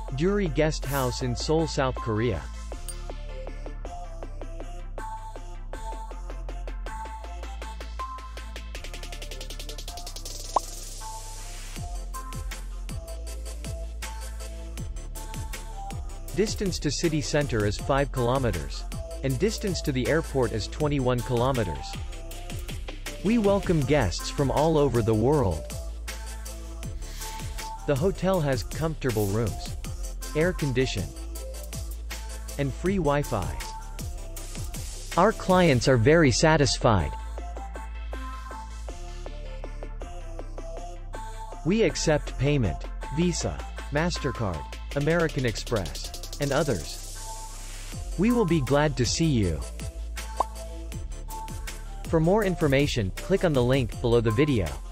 Duri Guest House in Seoul, South Korea. Distance to city center is 5 kilometers. And distance to the airport is 21 kilometers. We welcome guests from all over the world. The hotel has comfortable rooms, air condition, and free Wi-Fi. Our clients are very satisfied. We accept payment, Visa, MasterCard, American Express, and others. We will be glad to see you. For more information, click on the link below the video.